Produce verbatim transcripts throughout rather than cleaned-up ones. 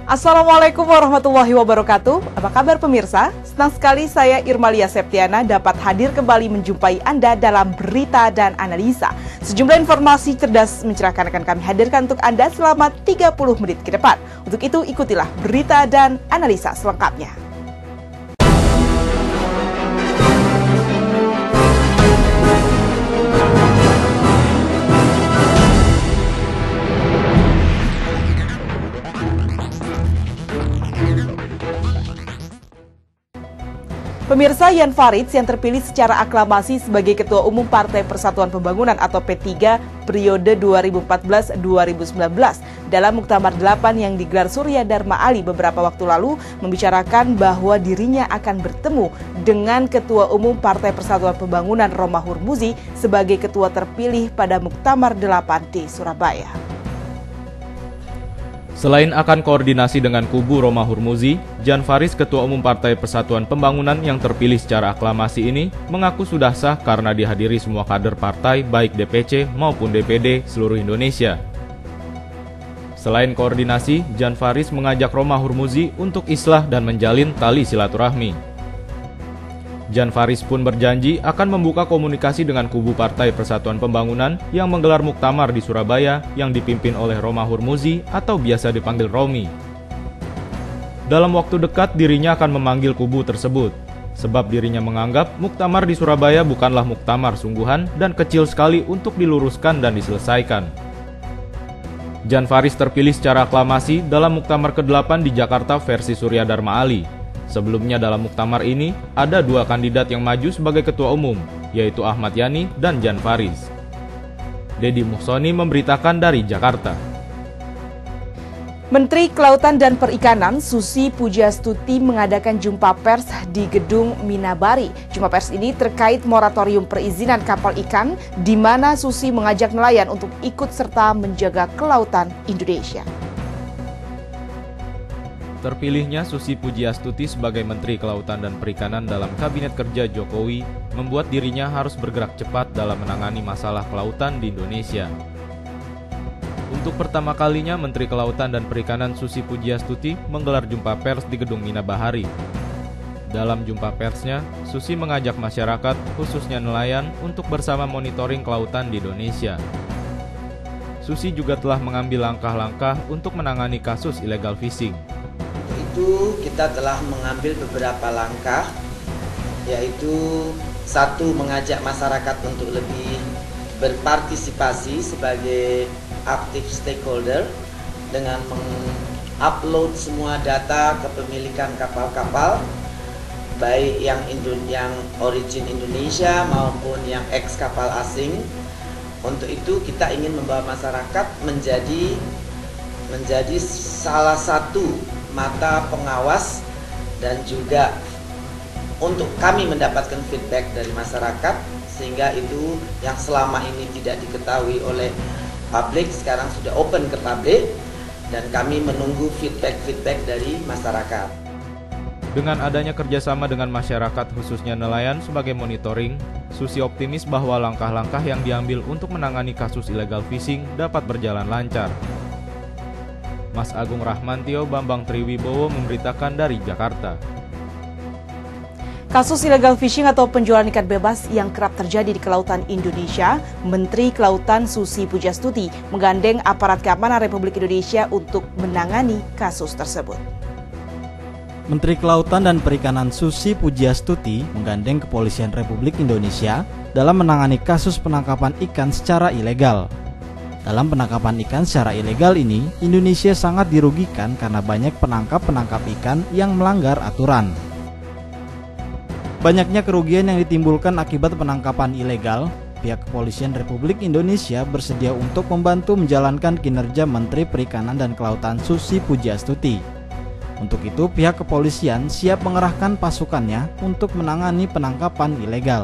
Assalamualaikum warahmatullahi wabarakatuh. Apa kabar pemirsa? Senang sekali saya Irmalia Septiana dapat hadir kembali menjumpai Anda dalam berita dan analisa. Sejumlah informasi cerdas mencerahkan akan kami hadirkan untuk Anda selama tiga puluh menit ke depan. Untuk itu ikutilah berita dan analisa selengkapnya. Pemirsa, Jan Faridz yang terpilih secara aklamasi sebagai Ketua Umum Partai Persatuan Pembangunan atau P tiga periode dua ribu empat belas sampai dua ribu sembilan belas dalam Muktamar delapan yang digelar Surya Dharma Ali beberapa waktu lalu membicarakan bahwa dirinya akan bertemu dengan Ketua Umum Partai Persatuan Pembangunan Romah Hurmuzi sebagai ketua terpilih pada Muktamar delapan di Surabaya. Selain akan koordinasi dengan kubu Romah Hurmuzi, Jan Faridz, Ketua Umum Partai Persatuan Pembangunan yang terpilih secara aklamasi ini, mengaku sudah sah karena dihadiri semua kader partai baik D P C maupun D P D seluruh Indonesia. Selain koordinasi, Jan Faridz mengajak Romah Hurmuzi untuk islah dan menjalin tali silaturahmi. Jan Faridz pun berjanji akan membuka komunikasi dengan kubu Partai Persatuan Pembangunan yang menggelar muktamar di Surabaya yang dipimpin oleh Romah Hurmuzi atau biasa dipanggil Romi. Dalam waktu dekat dirinya akan memanggil kubu tersebut, sebab dirinya menganggap muktamar di Surabaya bukanlah muktamar sungguhan dan kecil sekali untuk diluruskan dan diselesaikan. Jan Faridz terpilih secara aklamasi dalam muktamar kedelapan di Jakarta versi Surya Dharma Ali. Sebelumnya dalam muktamar ini, ada dua kandidat yang maju sebagai ketua umum, yaitu Ahmad Yani dan Jan Faridz. Deddy Muhsoni memberitakan dari Jakarta. Menteri Kelautan dan Perikanan Susi Pujiastuti mengadakan jumpa pers di Gedung Minabari. Jumpa pers ini terkait moratorium perizinan kapal ikan, di mana Susi mengajak nelayan untuk ikut serta menjaga kelautan Indonesia. Terpilihnya Susi Pujiastuti sebagai Menteri Kelautan dan Perikanan dalam Kabinet Kerja Jokowi membuat dirinya harus bergerak cepat dalam menangani masalah kelautan di Indonesia. Untuk pertama kalinya, Menteri Kelautan dan Perikanan Susi Pujiastuti menggelar jumpa pers di Gedung Minabahari. Dalam jumpa persnya, Susi mengajak masyarakat, khususnya nelayan, untuk bersama monitoring kelautan di Indonesia. Susi juga telah mengambil langkah-langkah untuk menangani kasus illegal fishing. Itu kita telah mengambil beberapa langkah, yaitu satu, mengajak masyarakat untuk lebih berpartisipasi sebagai aktif stakeholder dengan mengupload semua data kepemilikan kapal-kapal baik yang Indo- yang origin Indonesia maupun yang ex kapal asing. Untuk itu kita ingin membawa masyarakat menjadi menjadi salah satu mata pengawas dan juga untuk kami mendapatkan feedback dari masyarakat, sehingga itu yang selama ini tidak diketahui oleh publik sekarang sudah open ke publik dan kami menunggu feedback-feedback dari masyarakat. Dengan adanya kerjasama dengan masyarakat khususnya nelayan sebagai monitoring, Susi optimis bahwa langkah-langkah yang diambil untuk menangani kasus illegal fishing dapat berjalan lancar. Mas Agung Rahmantio Bambang Triwibowo memberitakan dari Jakarta. Kasus illegal fishing atau penjualan ikan bebas yang kerap terjadi di kelautan Indonesia, Menteri Kelautan Susi Pujiastuti menggandeng aparat keamanan Republik Indonesia untuk menangani kasus tersebut. Menteri Kelautan dan Perikanan Susi Pujiastuti menggandeng Kepolisian Republik Indonesia dalam menangani kasus penangkapan ikan secara ilegal. Dalam penangkapan ikan secara ilegal ini, Indonesia sangat dirugikan karena banyak penangkap-penangkap ikan yang melanggar aturan. Banyaknya kerugian yang ditimbulkan akibat penangkapan ilegal, pihak Kepolisian Republik Indonesia bersedia untuk membantu menjalankan kinerja Menteri Perikanan dan Kelautan Susi Pujiastuti. Untuk itu, pihak kepolisian siap mengerahkan pasukannya untuk menangani penangkapan ilegal.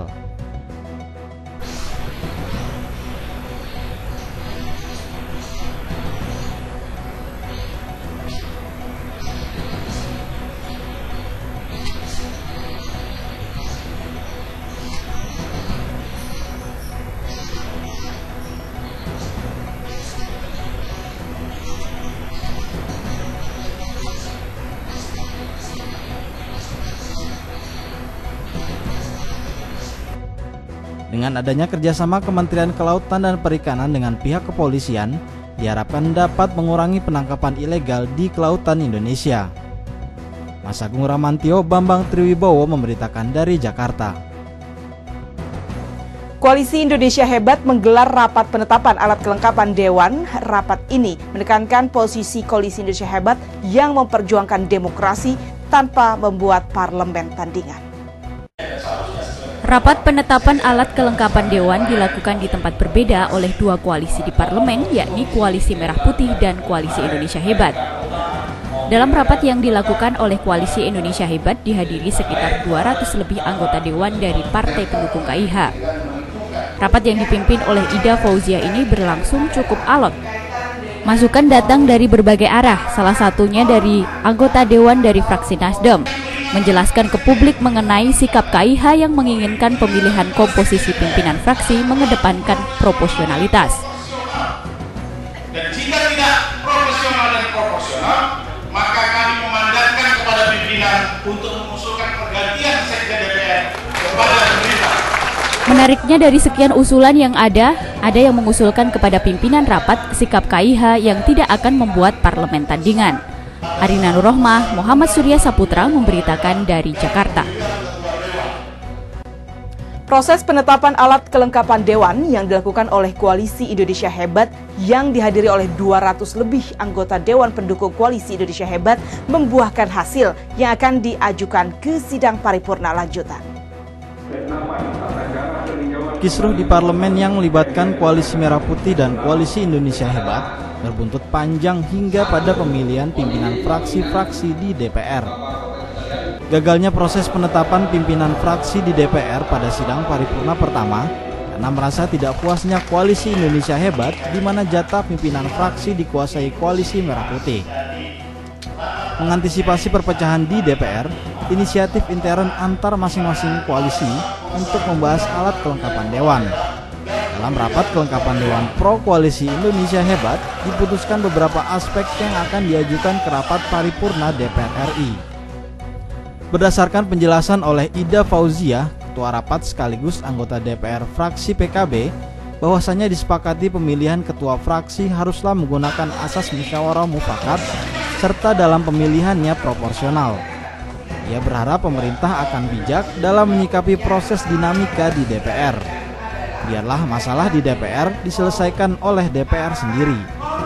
Dengan adanya kerjasama Kementerian Kelautan dan Perikanan dengan pihak kepolisian, diharapkan dapat mengurangi penangkapan ilegal di kelautan Indonesia. Mas Agung Ramantio, Bambang Triwibowo memberitakan dari Jakarta. Koalisi Indonesia Hebat menggelar rapat penetapan alat kelengkapan Dewan. Rapat ini menekankan posisi Koalisi Indonesia Hebat yang memperjuangkan demokrasi tanpa membuat parlemen tandingan. Rapat penetapan alat kelengkapan Dewan dilakukan di tempat berbeda oleh dua koalisi di parlemen, yakni Koalisi Merah Putih dan Koalisi Indonesia Hebat. Dalam rapat yang dilakukan oleh Koalisi Indonesia Hebat dihadiri sekitar dua ratus lebih anggota Dewan dari partai pendukung K I H. Rapat yang dipimpin oleh Ida Fauzia ini berlangsung cukup alot. Masukan datang dari berbagai arah, salah satunya dari anggota Dewan dari fraksi Nasdem, menjelaskan ke publik mengenai sikap K I H yang menginginkan pemilihan komposisi pimpinan fraksi mengedepankan proporsionalitas. Dan jika tidak profesional dan proporsional, maka kami memandatkan kepada pimpinan untuk mengusulkan pergantian sekjen D P R kepada pemerintah. Menariknya dari sekian usulan yang ada, ada yang mengusulkan kepada pimpinan rapat sikap K I H yang tidak akan membuat parlemen tandingan. Arina Nurrohmah, Muhammad Surya Saputra memberitakan dari Jakarta. Proses penetapan alat kelengkapan Dewan yang dilakukan oleh Koalisi Indonesia Hebat yang dihadiri oleh dua ratus lebih anggota Dewan pendukung Koalisi Indonesia Hebat membuahkan hasil yang akan diajukan ke sidang paripurna lanjutan. Kisruh di parlemen yang melibatkan Koalisi Merah Putih dan Koalisi Indonesia Hebat berbuntut panjang hingga pada pemilihan pimpinan fraksi-fraksi di D P R. Gagalnya proses penetapan pimpinan fraksi di D P R pada sidang paripurna pertama karena merasa tidak puasnya Koalisi Indonesia Hebat di mana jatah pimpinan fraksi dikuasai Koalisi Merah Putih. Mengantisipasi perpecahan di D P R, inisiatif intern antar masing-masing koalisi untuk membahas alat kelengkapan Dewan. Dalam rapat kelengkapan Dewan Pro Koalisi Indonesia Hebat, diputuskan beberapa aspek yang akan diajukan ke rapat paripurna D P R R I. Berdasarkan penjelasan oleh Ida Fauzia, Ketua Rapat sekaligus anggota D P R fraksi P K B, bahwasanya disepakati pemilihan ketua fraksi haruslah menggunakan asas musyawarah mufakat serta dalam pemilihannya proporsional. Ia berharap pemerintah akan bijak dalam menyikapi proses dinamika di D P R. Biarlah masalah di D P R diselesaikan oleh D P R sendiri.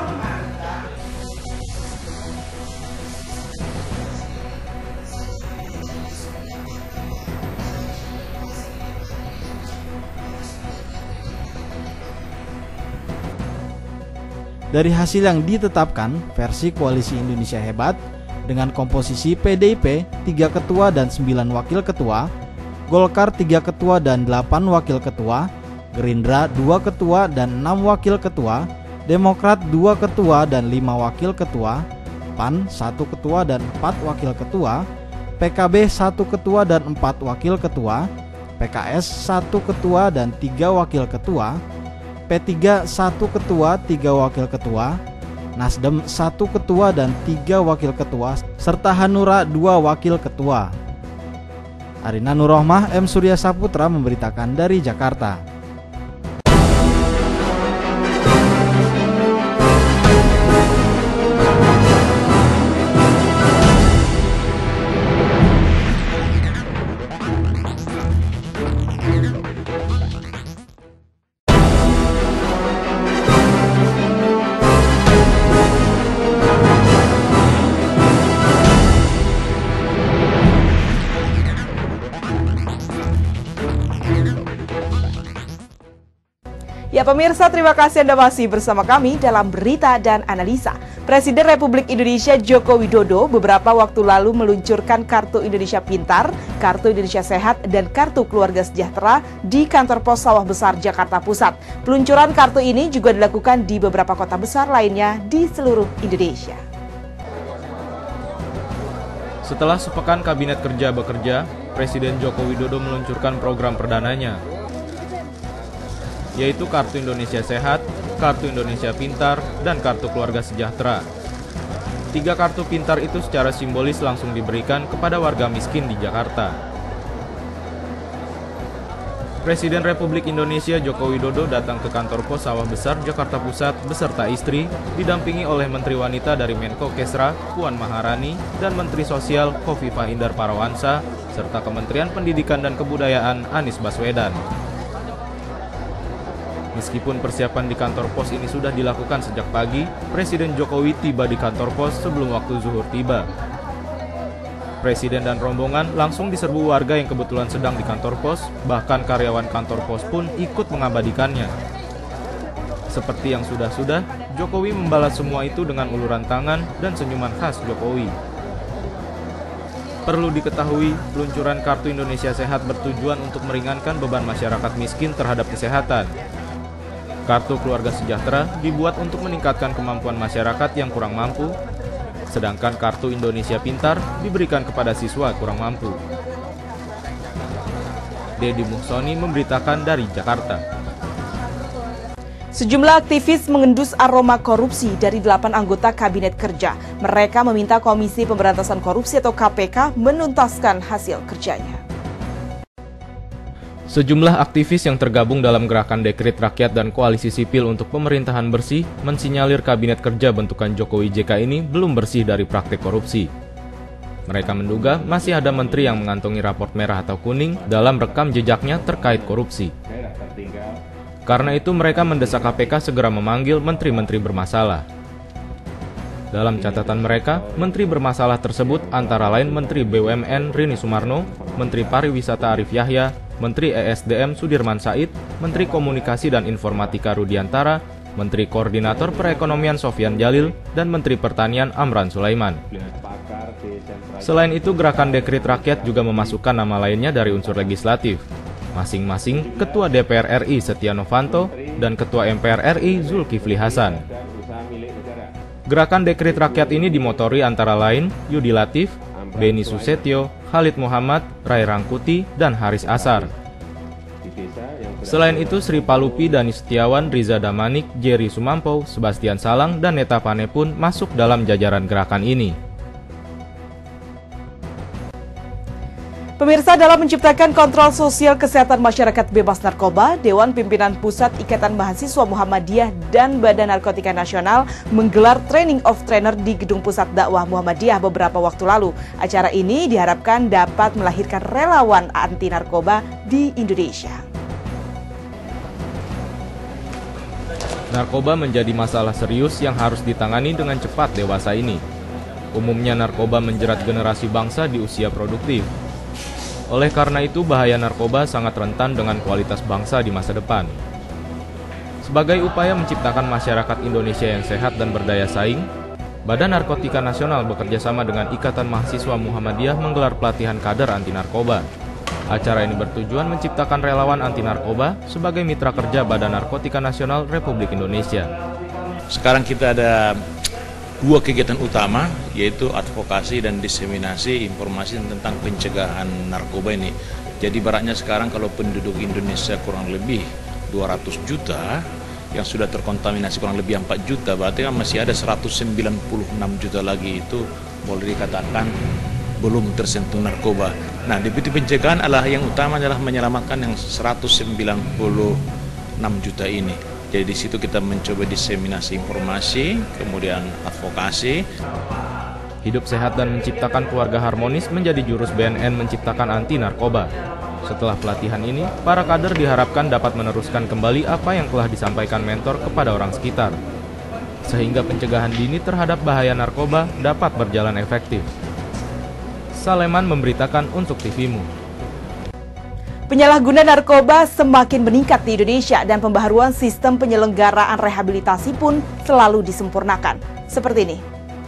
Dari hasil yang ditetapkan, versi Koalisi Indonesia Hebat dengan komposisi P D I P tiga ketua dan sembilan wakil ketua, Golkar tiga ketua dan delapan wakil ketua, Gerindra dua ketua dan enam wakil ketua, Demokrat dua ketua dan lima wakil ketua, P A N satu ketua dan empat wakil ketua, P K B satu ketua dan empat wakil ketua, P K S satu ketua dan tiga wakil ketua, P tiga satu ketua, tiga wakil ketua, Nasdem satu ketua dan tiga wakil ketua, serta Hanura dua wakil ketua. Arina Nurrohmah, M. Surya Saputra memberitakan dari Jakarta. Ya pemirsa, terima kasih Anda masih bersama kami dalam Berita dan Analisa. Presiden Republik Indonesia Joko Widodo beberapa waktu lalu meluncurkan Kartu Indonesia Pintar, Kartu Indonesia Sehat, dan Kartu Keluarga Sejahtera di kantor pos Sawah Besar, Jakarta Pusat. Peluncuran kartu ini juga dilakukan di beberapa kota besar lainnya di seluruh Indonesia. Setelah sepekan Kabinet Kerja bekerja, Presiden Joko Widodo meluncurkan program perdananya, yaitu Kartu Indonesia Sehat, Kartu Indonesia Pintar, dan Kartu Keluarga Sejahtera. Tiga kartu pintar itu secara simbolis langsung diberikan kepada warga miskin di Jakarta. Presiden Republik Indonesia Joko Widodo datang ke kantor pos Sawah Besar, Jakarta Pusat beserta istri, didampingi oleh Menteri Wanita dari Menko Kesra, Puan Maharani, dan Menteri Sosial Khofifah Indar Parawansa, serta Kementerian Pendidikan dan Kebudayaan Anies Baswedan. Meskipun persiapan di kantor pos ini sudah dilakukan sejak pagi, Presiden Jokowi tiba di kantor pos sebelum waktu zuhur tiba. Presiden dan rombongan langsung diserbu warga yang kebetulan sedang di kantor pos, bahkan karyawan kantor pos pun ikut mengabadikannya. Seperti yang sudah-sudah, Jokowi membalas semua itu dengan uluran tangan dan senyuman khas Jokowi. Perlu diketahui, peluncuran Kartu Indonesia Sehat bertujuan untuk meringankan beban masyarakat miskin terhadap kesehatan. Kartu Keluarga Sejahtera dibuat untuk meningkatkan kemampuan masyarakat yang kurang mampu, sedangkan Kartu Indonesia Pintar diberikan kepada siswa kurang mampu. Dedi Muhsoni memberitakan dari Jakarta. Sejumlah aktivis mengendus aroma korupsi dari delapan anggota Kabinet Kerja. Mereka meminta Komisi Pemberantasan Korupsi atau K P K menuntaskan hasil kerjanya. Sejumlah aktivis yang tergabung dalam gerakan Dekret Rakyat dan Koalisi Sipil untuk Pemerintahan Bersih mensinyalir Kabinet Kerja bentukan Jokowi J K ini belum bersih dari praktik korupsi. Mereka menduga masih ada menteri yang mengantongi raport merah atau kuning dalam rekam jejaknya terkait korupsi. Karena itu mereka mendesak K P K segera memanggil menteri-menteri bermasalah. Dalam catatan mereka, menteri bermasalah tersebut antara lain Menteri B U M N Rini Sumarno, Menteri Pariwisata Arif Yahya, Menteri E S D M Sudirman Said, Menteri Komunikasi dan Informatika Rudiantara, Menteri Koordinator Perekonomian Sofyan Jalil, dan Menteri Pertanian Amran Sulaiman. Selain itu, gerakan Dekret Rakyat juga memasukkan nama lainnya dari unsur legislatif, masing-masing Ketua D P R R I Setia Novanto dan Ketua M P R R I Zulkifli Hasan. Gerakan Dekret Rakyat ini dimotori antara lain Yudi Latif, Beni Susetio, Khalid Muhammad, Ray Rangkuti, dan Haris Asar. Selain itu, Sri Palupi, Dani Setiawan, Riza Damanik, Jerry Sumampo, Sebastian Salang, dan Neta Pane pun masuk dalam jajaran gerakan ini. Pemirsa, dalam menciptakan kontrol sosial kesehatan masyarakat bebas narkoba, Dewan Pimpinan Pusat Ikatan Mahasiswa Muhammadiyah dan Badan Narkotika Nasional menggelar Training of Trainer di Gedung Pusat Dakwah Muhammadiyah beberapa waktu lalu. Acara ini diharapkan dapat melahirkan relawan anti narkoba di Indonesia. Narkoba menjadi masalah serius yang harus ditangani dengan cepat dewasa ini. Umumnya narkoba menjerat generasi bangsa di usia produktif. Oleh karena itu, bahaya narkoba sangat rentan dengan kualitas bangsa di masa depan. Sebagai upaya menciptakan masyarakat Indonesia yang sehat dan berdaya saing, Badan Narkotika Nasional bekerjasama dengan Ikatan Mahasiswa Muhammadiyah menggelar pelatihan kader anti narkoba. Acara ini bertujuan menciptakan relawan anti narkoba sebagai mitra kerja Badan Narkotika Nasional Republik Indonesia. Sekarang kita ada dua kegiatan utama, yaitu advokasi dan diseminasi informasi tentang pencegahan narkoba ini. Jadi baratnya sekarang kalau penduduk Indonesia kurang lebih dua ratus juta, yang sudah terkontaminasi kurang lebih empat juta, berarti kan masih ada seratus sembilan puluh enam juta lagi itu boleh dikatakan belum tersentuh narkoba. Nah, deputi pencegahan adalah yang utama adalah menyelamatkan yang seratus sembilan puluh enam juta ini. Jadi di situ kita mencoba diseminasi informasi, kemudian advokasi. Hidup sehat dan menciptakan keluarga harmonis menjadi jurus B N N menciptakan anti narkoba. Setelah pelatihan ini, para kader diharapkan dapat meneruskan kembali apa yang telah disampaikan mentor kepada orang sekitar, sehingga pencegahan dini terhadap bahaya narkoba dapat berjalan efektif. Saleman memberitakan untuk T V-mu. Penyalahguna narkoba semakin meningkat di Indonesia dan pembaharuan sistem penyelenggaraan rehabilitasi pun selalu disempurnakan. Seperti ini.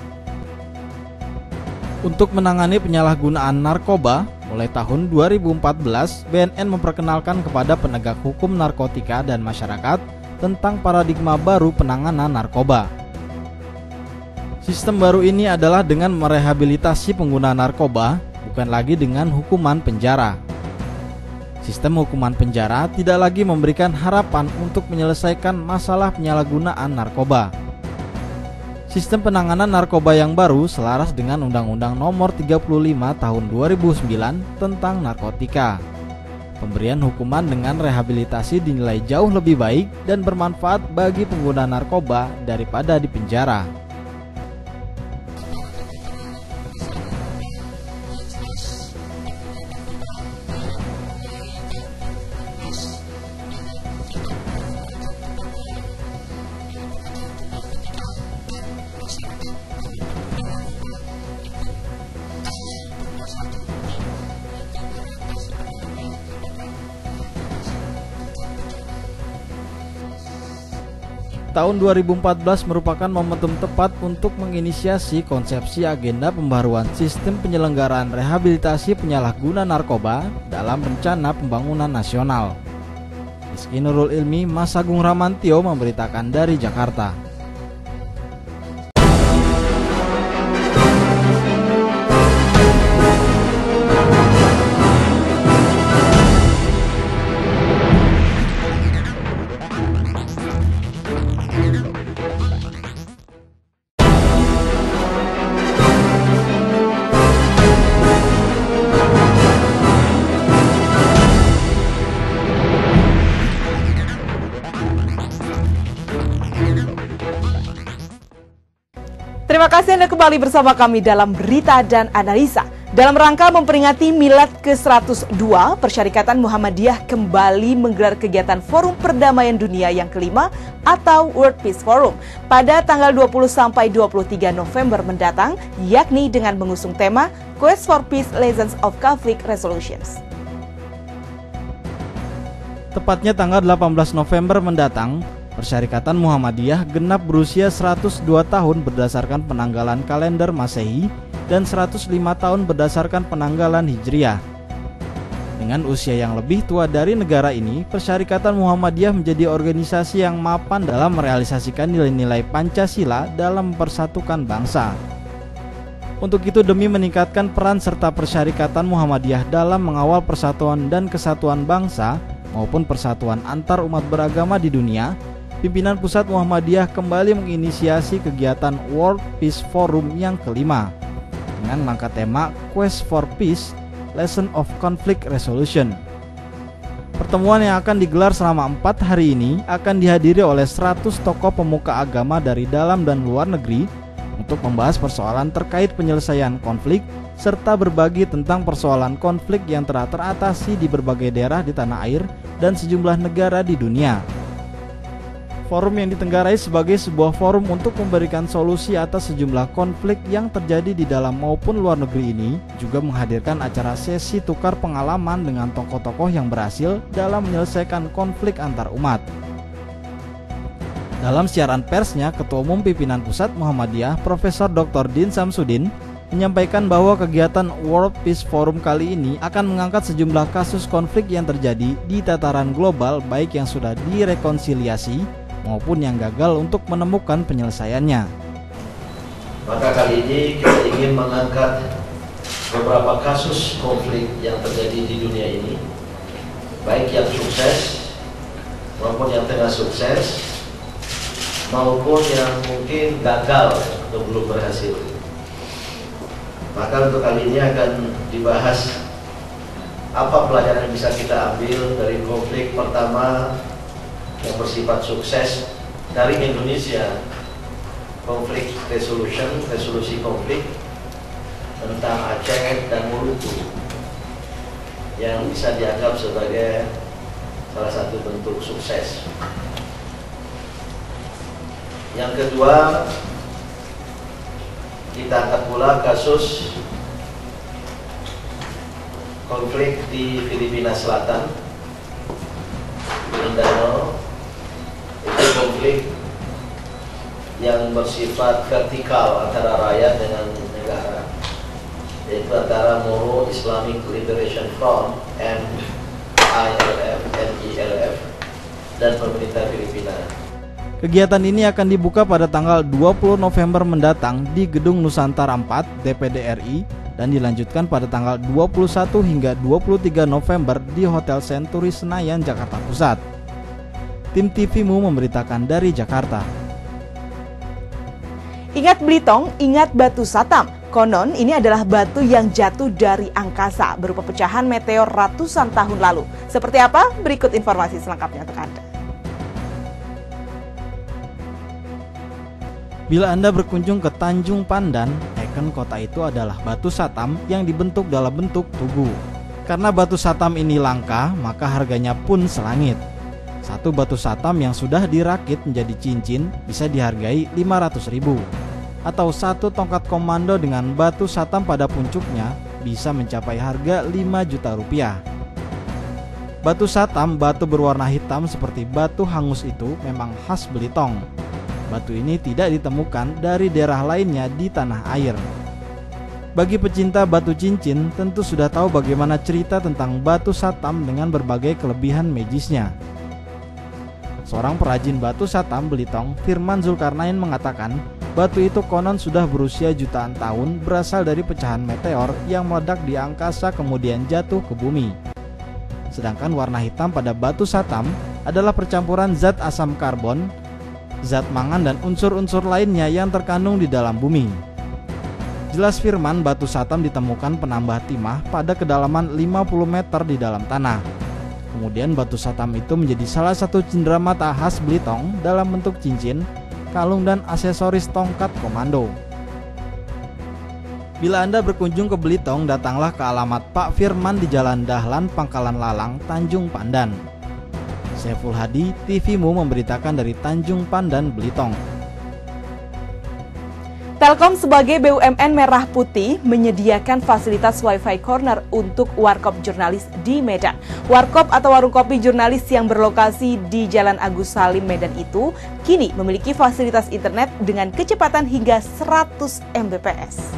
Untuk menangani penyalahgunaan narkoba, mulai tahun dua ribu empat belas, B N N memperkenalkan kepada penegak hukum narkotika dan masyarakat tentang paradigma baru penanganan narkoba. Sistem baru ini adalah dengan merehabilitasi pengguna narkoba, bukan lagi dengan hukuman penjara. Sistem hukuman penjara tidak lagi memberikan harapan untuk menyelesaikan masalah penyalahgunaan narkoba. Sistem penanganan narkoba yang baru selaras dengan Undang-Undang Nomor tiga puluh lima Tahun dua ribu sembilan tentang narkotika. Pemberian hukuman dengan rehabilitasi dinilai jauh lebih baik dan bermanfaat bagi pengguna narkoba daripada dipenjara. Tahun dua ribu empat belas merupakan momentum tepat untuk menginisiasi konsepsi agenda pembaruan sistem penyelenggaraan rehabilitasi penyalahguna narkoba dalam rencana pembangunan nasional. Rizky Nurul Ilmi, Mas Agung Ramantio memberitakan dari Jakarta. Terima kasih Anda kembali bersama kami dalam Berita dan Analisa. Dalam rangka memperingati Milad ke seratus dua, Persyarikatan Muhammadiyah kembali menggelar kegiatan Forum Perdamaian Dunia yang kelima atau World Peace Forum pada tanggal dua puluh sampai dua puluh tiga November mendatang, yakni dengan mengusung tema Quest for Peace Lessons of Conflict Resolutions. Tepatnya tanggal delapan belas November mendatang, Persyarikatan Muhammadiyah genap berusia seratus dua tahun berdasarkan penanggalan kalender Masehi dan seratus lima tahun berdasarkan penanggalan Hijriah. Dengan usia yang lebih tua dari negara ini, Persyarikatan Muhammadiyah menjadi organisasi yang mapan dalam merealisasikan nilai-nilai Pancasila dalam mempersatukan bangsa. Untuk itu, demi meningkatkan peran serta Persyarikatan Muhammadiyah dalam mengawal persatuan dan kesatuan bangsa maupun persatuan antar umat beragama di dunia, pimpinan Pusat Muhammadiyah kembali menginisiasi kegiatan World Peace Forum yang kelima dengan langkah tema Quest for Peace, Lesson of Conflict Resolution. Pertemuan yang akan digelar selama empat hari ini akan dihadiri oleh seratus tokoh pemuka agama dari dalam dan luar negeri untuk membahas persoalan terkait penyelesaian konflik serta berbagi tentang persoalan konflik yang telah teratasi di berbagai daerah di tanah air dan sejumlah negara di dunia. Forum yang ditenggarai sebagai sebuah forum untuk memberikan solusi atas sejumlah konflik yang terjadi di dalam maupun luar negeri ini juga menghadirkan acara sesi tukar pengalaman dengan tokoh-tokoh yang berhasil dalam menyelesaikan konflik antar umat. Dalam siaran persnya, Ketua Umum Pimpinan Pusat Muhammadiyah Profesor Doktor Din Samsudin menyampaikan bahwa kegiatan World Peace Forum kali ini akan mengangkat sejumlah kasus konflik yang terjadi di tataran global, baik yang sudah direkonsiliasi maupun yang gagal untuk menemukan penyelesaiannya. Maka kali ini kita ingin mengangkat beberapa kasus konflik yang terjadi di dunia ini, baik yang sukses maupun yang tengah sukses maupun yang mungkin gagal atau belum berhasil. Maka untuk kali ini akan dibahas apa pelajaran yang bisa kita ambil dari konflik pertama yang bersifat sukses dari Indonesia, konflik resolution, resolusi konflik tentang Aceh dan Maluku, yang bisa dianggap sebagai salah satu bentuk sukses. Yang kedua, kita angkat pula kasus konflik di Filipina Selatan, Mindanao. Itu konflik yang bersifat vertikal antara rakyat dengan negara, yaitu antara Moro Islamic Liberation Front M I L F, M I L F dan pemerintah Filipina. Kegiatan ini akan dibuka pada tanggal dua puluh November mendatang di Gedung Nusantara empat D P D R I dan dilanjutkan pada tanggal dua puluh satu hingga dua puluh tiga November di Hotel Century Senayan, Jakarta Pusat. Tim T V Mu memberitakan dari Jakarta. Ingat Blitong, ingat batu Satam. Konon ini adalah batu yang jatuh dari angkasa berupa pecahan meteor ratusan tahun lalu. Seperti apa? Berikut informasi selengkapnya untuk Anda. Bila Anda berkunjung ke Tanjung Pandan, ikon kota itu adalah batu Satam yang dibentuk dalam bentuk tugu. Karena batu Satam ini langka, maka harganya pun selangit. Satu batu Satam yang sudah dirakit menjadi cincin bisa dihargai lima ratus ribu. Atau satu tongkat komando dengan batu Satam pada puncuknya bisa mencapai harga lima juta rupiah. Batu Satam, batu berwarna hitam seperti batu hangus itu memang khas Blitong. Batu ini tidak ditemukan dari daerah lainnya di tanah air. Bagi pecinta batu cincin tentu sudah tahu bagaimana cerita tentang batu Satam dengan berbagai kelebihan magisnya. Seorang perajin batu Satam Blitong, Firman Zulkarnain, mengatakan batu itu konon sudah berusia jutaan tahun, berasal dari pecahan meteor yang meledak di angkasa kemudian jatuh ke bumi. Sedangkan warna hitam pada batu Satam adalah percampuran zat asam karbon, zat mangan dan unsur-unsur lainnya yang terkandung di dalam bumi. Jelas Firman, batu Satam ditemukan penambah timah pada kedalaman lima puluh meter di dalam tanah. Kemudian batu Satam itu menjadi salah satu cenderamata khas Blitong dalam bentuk cincin, kalung dan aksesoris tongkat komando. Bila Anda berkunjung ke Blitong, datanglah ke alamat Pak Firman di Jalan Dahlan, Pangkalan Lalang, Tanjung Pandan. Saiful Hadi, T V-mu memberitakan dari Tanjung Pandan, Blitong. Telkom sebagai B U M N Merah Putih menyediakan fasilitas Wi-Fi Corner untuk warkop jurnalis di Medan. Warkop atau warung kopi jurnalis yang berlokasi di Jalan Agus Salim, Medan itu kini memiliki fasilitas internet dengan kecepatan hingga seratus megabit per second.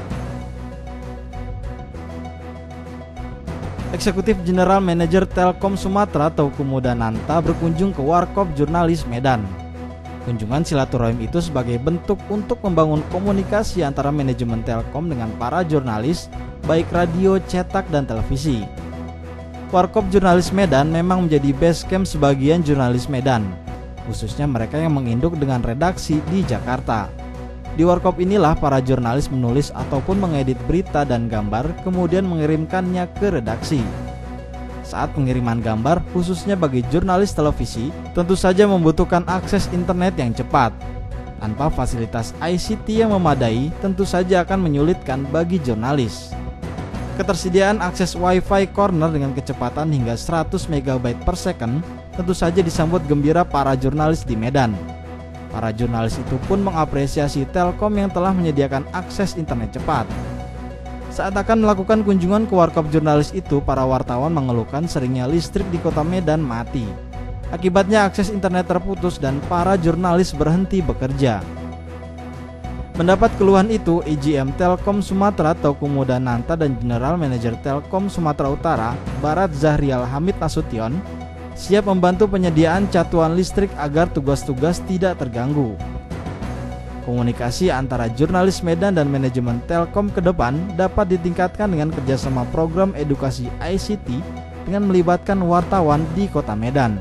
Eksekutif General Manager Telkom Sumatera Teuku Mudananta berkunjung ke warkop jurnalis Medan. Kunjungan silaturahim itu sebagai bentuk untuk membangun komunikasi antara manajemen Telkom dengan para jurnalis, baik radio, cetak, dan televisi. Warkop jurnalis Medan memang menjadi base camp sebagian jurnalis Medan, khususnya mereka yang menginduk dengan redaksi di Jakarta. Di warkop inilah para jurnalis menulis ataupun mengedit berita dan gambar, kemudian mengirimkannya ke redaksi. Saat pengiriman gambar, khususnya bagi jurnalis televisi, tentu saja membutuhkan akses internet yang cepat. Tanpa fasilitas I C T yang memadai, tentu saja akan menyulitkan bagi jurnalis. Ketersediaan akses Wi-Fi Corner dengan kecepatan hingga seratus megabit per second tentu saja disambut gembira para jurnalis di Medan. Para jurnalis itu pun mengapresiasi Telkom yang telah menyediakan akses internet cepat. Saat akan melakukan kunjungan ke warkop jurnalis itu, para wartawan mengeluhkan seringnya listrik di kota Medan mati. Akibatnya akses internet terputus dan para jurnalis berhenti bekerja. Mendapat keluhan itu, I G M Telkom Sumatera Teuku Mudananta dan General Manager Telkom Sumatera Utara Barat Zahrial Hamid Nasution siap membantu penyediaan catuan listrik agar tugas-tugas tidak terganggu. Komunikasi antara jurnalis Medan dan manajemen Telkom ke depan dapat ditingkatkan dengan kerjasama program edukasi I C T dengan melibatkan wartawan di kota Medan.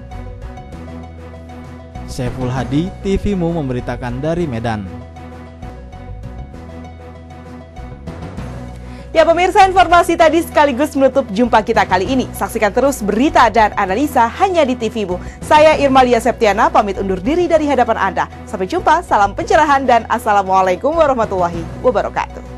Saiful Hadi, T V-mu memberitakan dari Medan. Ya pemirsa, informasi tadi sekaligus menutup jumpa kita kali ini. Saksikan terus berita dan analisa hanya di T V-mu. Saya Irmalia Septiana pamit undur diri dari hadapan Anda. Sampai jumpa, salam pencerahan dan Assalamualaikum warahmatullahi wabarakatuh.